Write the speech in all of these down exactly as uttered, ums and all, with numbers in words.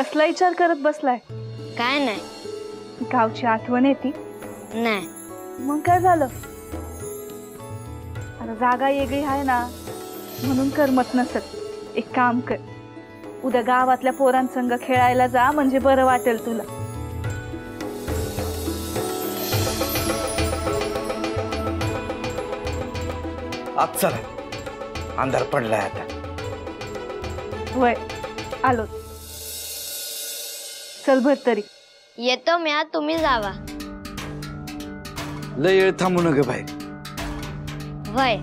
कसला विचार करत बसलाय? काय नाही. गावची आठवण येते? नाही. मग काय झालं? आता जागा वेगळी आहे ना म्हणून करमत नसत. एक काम कर, उद्या गावातल्या पोरांसंग खेळायला जा, म्हणजे बरं वाटेल तुला. आज चला, अंधार पडलाय आता. वय आलो. चल भर तरी. येतो म्या, तुम्ही जावा. लय वेळ थांबू नका बाई. वय.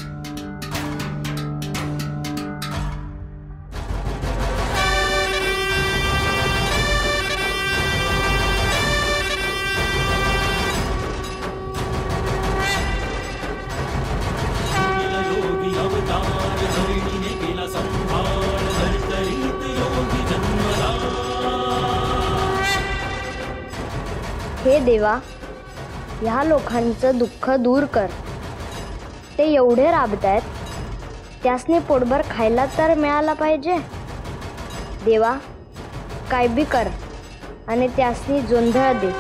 हे देवा, ह्या लोकांचं दुःख दूर कर. ते एवढे राबतायत, त्यासनी पोटभर खायला तर मिळाला पाहिजे. देवा, काय बी कर आणि त्यासनी जोंधळ दे.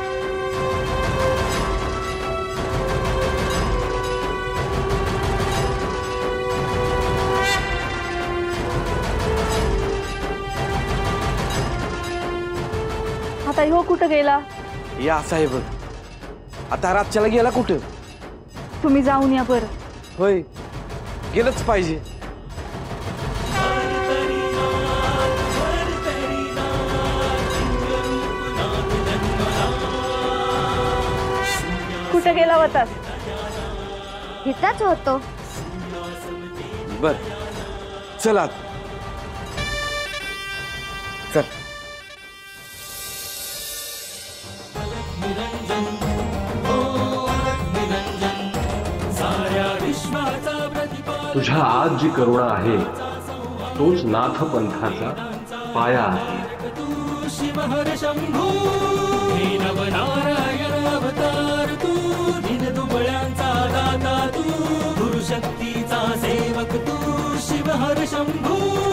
आता ह्यो कुठं गेला? या साहेब, आता रातच्याला गेला कुठं? तुम्ही जाऊन या बरं. होय, गेलंच पाहिजे. कुठं गेला होतास? इथंच होतो. बर, चला चल. तुझ्या आज जी करुणा आहे तोच नाथ पंथाचा पाया आहे. शिव हर शंभू, हे नवनारायण अवतार तू, दिन दुबळ्यांचा दाता तू, गुरुशक्तीचा सेवक तू, शिव हर शंभू.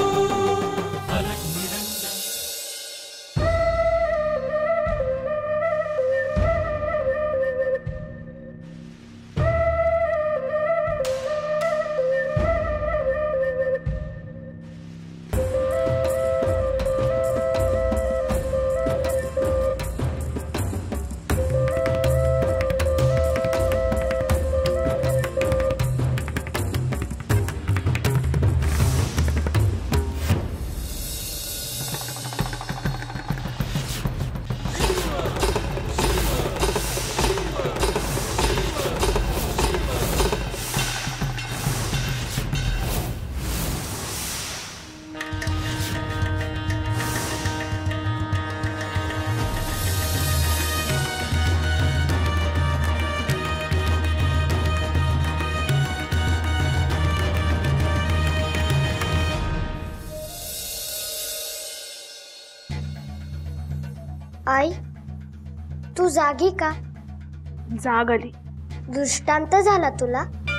आई, तू जागी का? जाग आली. दृष्टांत झाला तुला?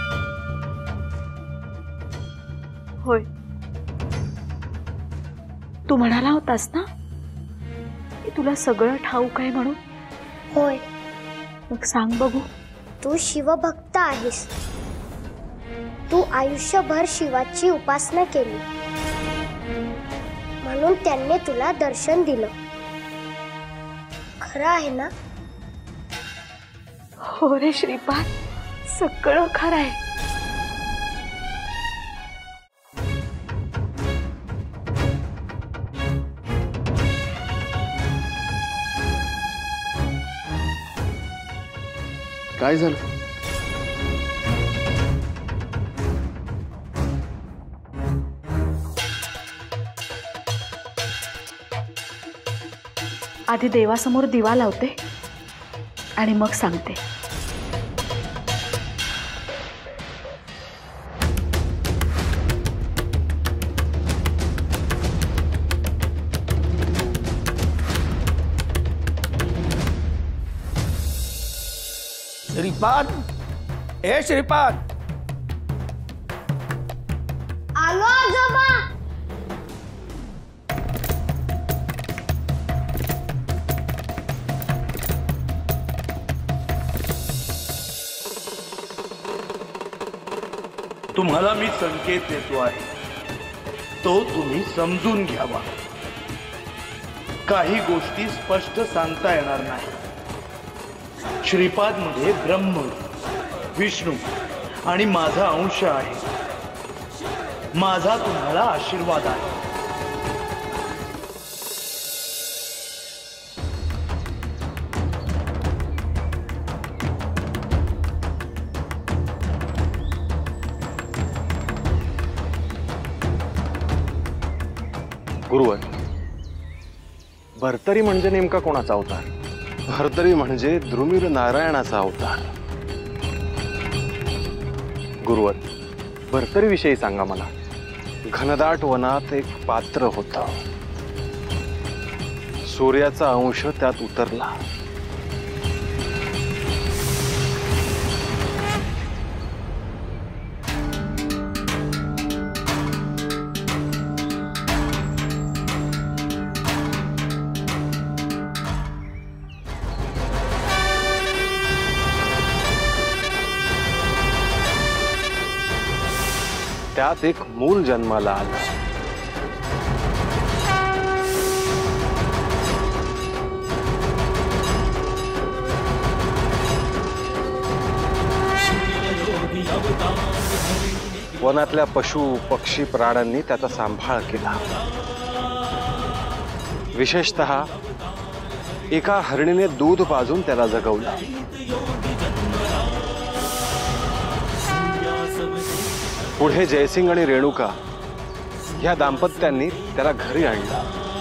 होय. तू म्हणाला होतास ना की तुला सगळं ठाऊक आहे म्हणून? होय. मग सांग बघू. तू शिवभक्त आहेस. तू आयुष्यभर शिवाची उपासना केली म्हणून त्यांनी तुला दर्शन दिलं. खरं आहे ना? हो रे श्रीपाद, सगळं खरं आहे. काय झालं? आधी देवासमोर दिवा लावते आणि मग सांगते. श्रीपाद, ए श्रीपाद. आलो आजोबा. तुम्हाला मी संकेत देतो आहे, तो तुम्ही समजून घ्यावा. काही गोष्टी स्पष्ट सांगता येणार नाही. श्रीपाद मध्ये ब्रह्म, विष्णू आणि माझा अंश आहे. माझा तुम्हाला आशीर्वाद आहे. गुरुवर, भर्तरी म्हणजे नेमका कोणाचा अवतार? भर्तरी म्हणजे द्रुमिळ नारायणाचा अवतार. गुरुवर, भर्तरी विषयी सांगा मला. घनदाट वनात एक पात्र होतं. सूर्याचा अंश त्यात उतरला. त्यात एक मूल जन्माला आला. वनातल्या पशु पक्षी प्राण्यांनी त्याचा सांभाळ केला. विशेषतः एका हरणीने दूध पाजून त्याला जगवलं. पुढे जयसिंग आणि रेणुका या दाम्पत्यांनी त्याला घरी आणलं.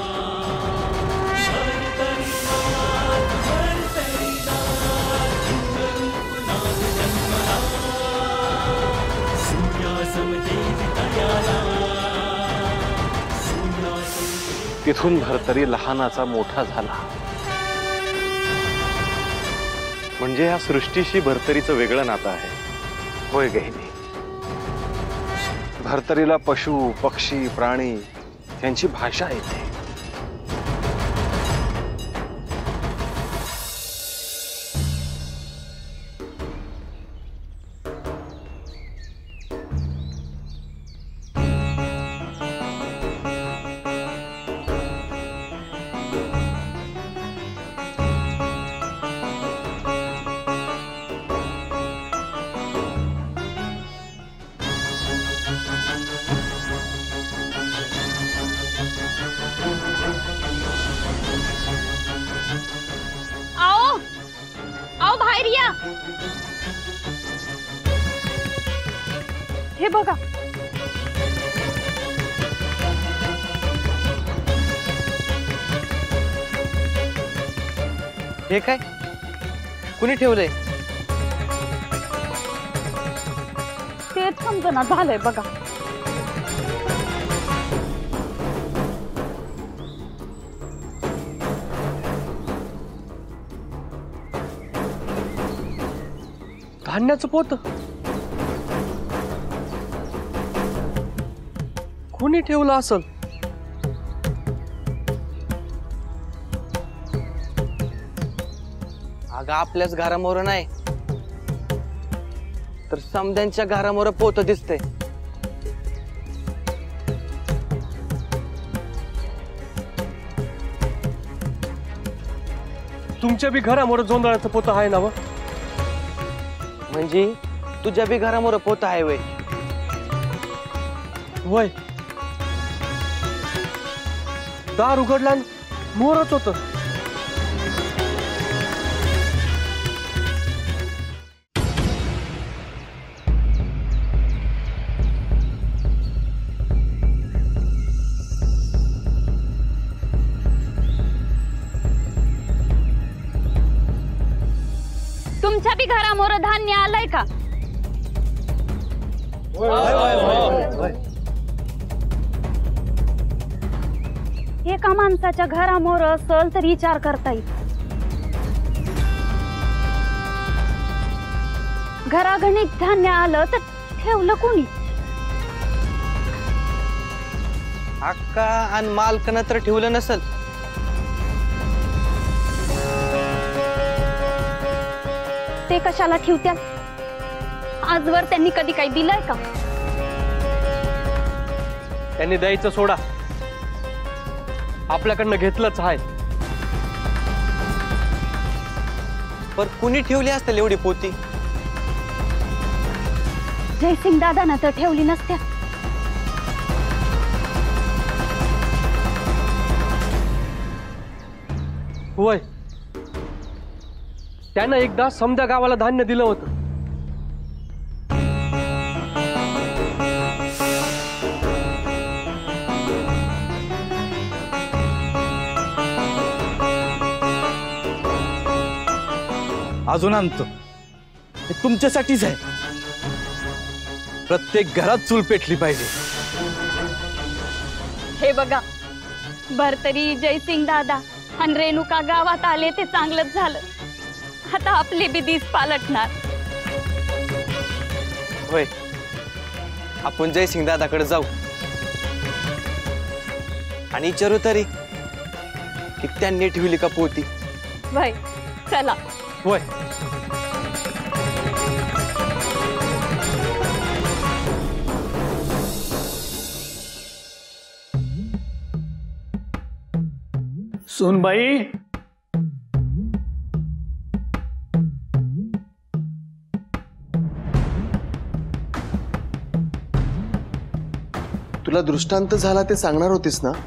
तिथून भर्तरी लहानाचा मोठा झाला. म्हणजे या सृष्टीशी भर्तरीचं वेगळं नातं आहे. होय गहिनी. भर्तरीला पशु पक्षी प्राणी यांची भाषा येते. हे बघा, हे काय कुणी ठेवलंय? तेच समजना झालंय बघा. धान्याचं पोत कोणी ठेवलं असल? अगं आपल्याच घरामोर नाही तर समद्यांच्या घरामोर पोत दिसते. तुमच्या बी घरामोर जोंधळाचं पोत आहे ना? व म्हणजे तुझ्या बी घरामोर पोत आहे वय? वय दार उघडला मोरच होत. तुमच्या बी घरामोर धान्य आलंय का? एका माणसाच्या घरामोर असल तर विचार करता येईल. घरागणिक धान्य आलं तर ठेवलं कोणी? अक्का आणि मालकानं तर ठेवलं नसल. ते कशाला ठेवत्यात? आजवर त्यांनी कधी काही दिलंय का? त्यांनी द्यायचं सोडा, आपल्याकडनं घेतलंच आहे. पर कुणी ठेवली असतील एवढी पोती? जयसिंग दादानं तर ठेवली नसत्या. होय, त्यानं एकदा समद्या गावाला धान्य दिलं होतं. अजून आणतो, हे तुमच्यासाठीच आहे. प्रत्येक घरात चूल पेटली पाहिजे. हे बघा, भरतरी जयसिंग दादा आणि रेणुका गावात आले ते चांगलंच झालं. आता आपली बी दिस पालटणार. होय, आपण जयसिंग दादाकडे जाऊ आणि विचारू तरी की त्यांनी ठेवली का पोती. भाई चला. होय. सुनबाई, तुला दृष्टांत झाला ते सांगणार होतीस ना?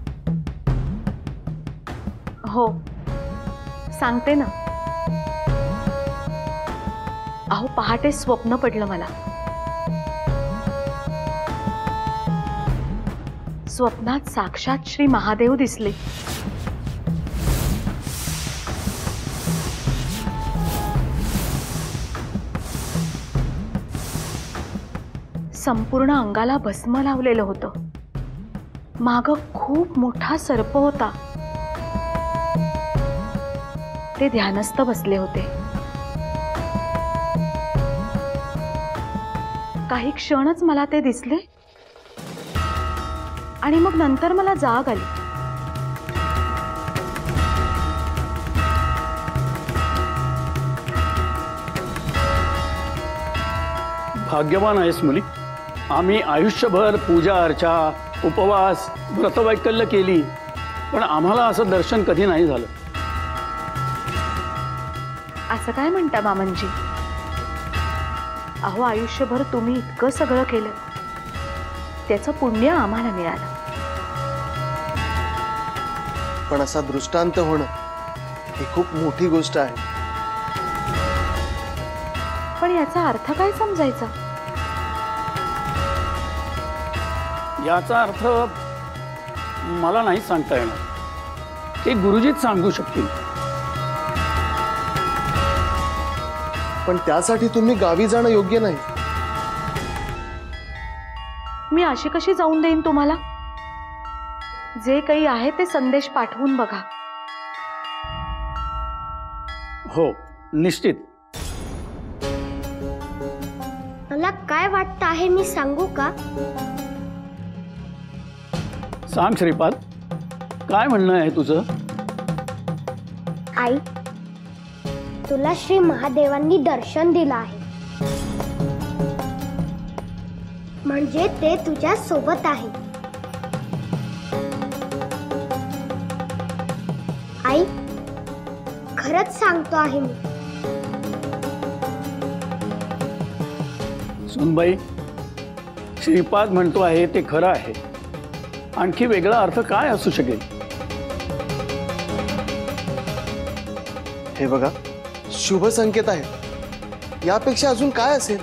हो, सांगते ना. अहो, पहाटे स्वप्न पडलं मला. स्वप्नात साक्षात श्री महादेव दिसले. संपूर्ण अंगाला भस्म लावलेलं होतं. माग खूप मोठा सर्प होता. ते ध्यानस्थ बसले होते. काही क्षणच मला ते दिसले आणि मग नंतर मला जाग आली. भाग्यवान आहेस मुली. आम्ही आयुष्यभर पूजा अर्चा, उपवास, व्रतवैकल्य केली, पण आम्हाला असं दर्शन कधी नाही झालं. असं काय म्हणता मामनजी? अहो, आयुष्यभर तुम्ही इतकं सगळं केलं, त्याचं पुण्य आम्हाला मिळालं. पण असा दृष्टांत होणं ही खूप मोठी गोष्ट आहे. पण याचा अर्थ काय समजायचा? याचा अर्थ मला नाही सांगता येणार. ते गुरुजीच सांगू शकतील. पण त्यासाठी तुम्ही गावी जाणं योग्य नाही. मी अशी कशी जाऊन देईन तुम्हाला? जे काही आहे ते संदेश पाठवून बघा. हो, निश्चित. मला काय वाटतं आहे मी सांगू का? सांग श्रीपाद, काय म्हणणं आहे तुझं? आई, तुला श्री महादेवांनी दर्शन दिलं आहे, म्हणजे ते तुझ्या सोबत आहे. आई, खरंच सांगतो आहे मी. सुनबाई, श्रीपाद म्हणतो आहे ते खरं आहे. आणखी वेगळा अर्थ काय असू शकेल? हे बघा, शुभ संकेत आहे. यापेक्षा अजून काय असेल?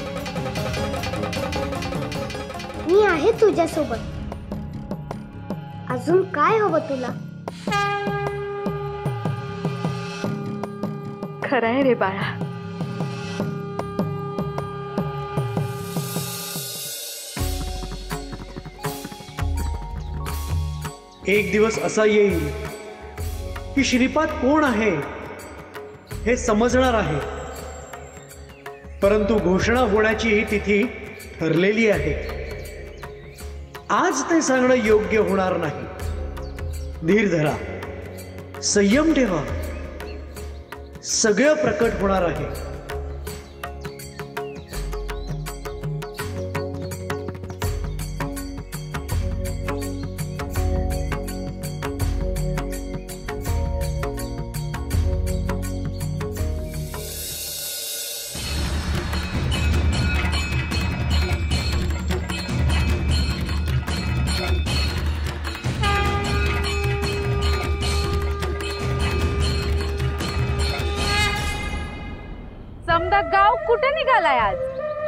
मी आहे तुझ्या सोबत. अजून काय हवं तुला? खरंय रे बाळा. एक दिवस असा येईल की श्रीपाद कोण आहे हे समजणार आहे, परंतु घोषणा होण्याची ही तिथी ठरलेली आहे. आज ते सांगणं योग्य होणार नाही. धीर धरा, संयम ठेवा. सगळं प्रकट होणार आहे. आलाय आज.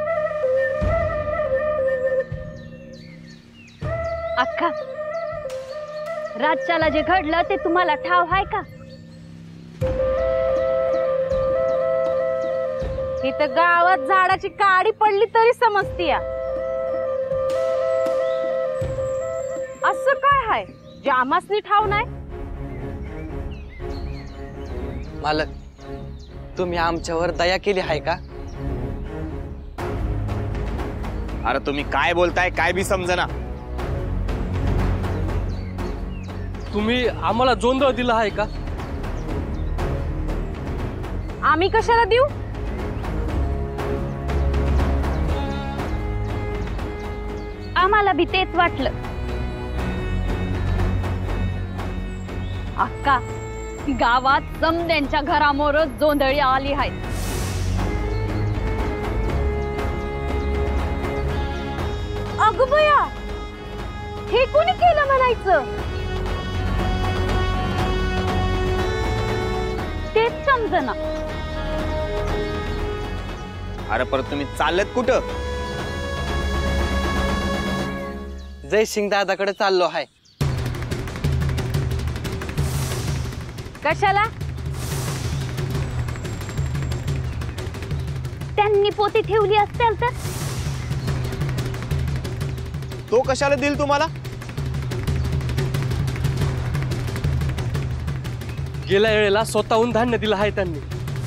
अक्का, रातच्याला जे घडलं ते तुम्हाला ठाव आहे का? इथं गावात झाडाची काडी पडली तरी समजतीय. असं काय हाय जे आमासनी ठाव नाही? मालक, तुम्ही आमच्यावर दया केली आहे का? अरे तुम्ही काय बोलताय काय बी समजना. तुम्ही आम्हाला जोंधळ दिला आहे का? आम्ही कशाला देऊ? आम्हाला बी तेच वाटलं. अक्का, गावात समद्यांच्या घरामोरच जोंधळी आली आहे. अगं बया, हे कोणी केलं म्हणायचं? तेच समजना. अरे परत तुम्ही चालत कुठं? जयसिंग दादाकडे चाललो आहे. कशाला? त्यांनी पोती ठेवली असतील तर? तो कशाला देईल तुम्हाला? गेल्या वेळेला स्वतःहून धान्य दिलं आहे त्यांनी.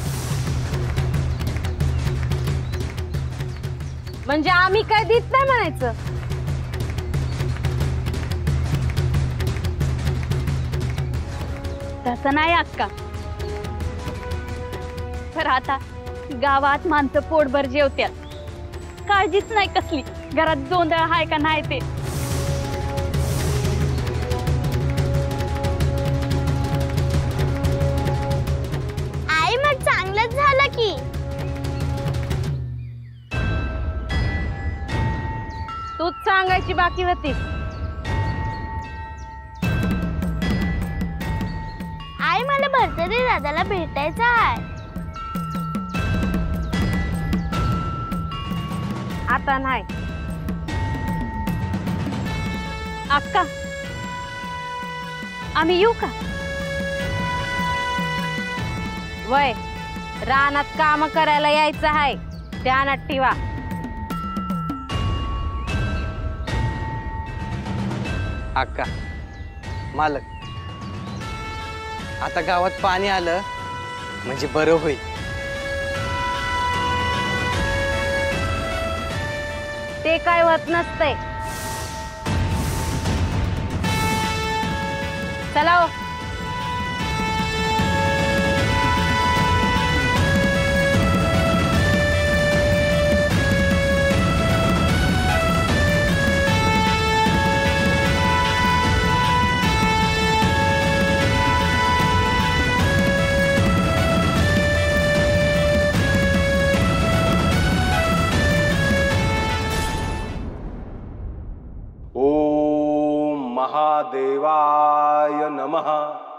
म्हणजे आम्ही काय देत नाही म्हणायचं? तसं नाही अक्का. तर आता गावात माणसं पोटभर जेवत्यात. काळजीच नाही कसली घरात जोंधळ हाय का नाही ते. आई, मग चांगलंच झालं की. तूच सांगायची बाकी होती. आई, मला भरतरी दादाला भेटायचं आहे. आता नाही. अक्का, आम्ही येऊ का? वय, रानात काम करायला यायचं आहे, ध्यानात ठेवा. अक्का, मालक, आता गावात पाणी आलं म्हणजे बरं होईल. ते काय होत नसतंय. चला हो. ओम महादेवाय नमः.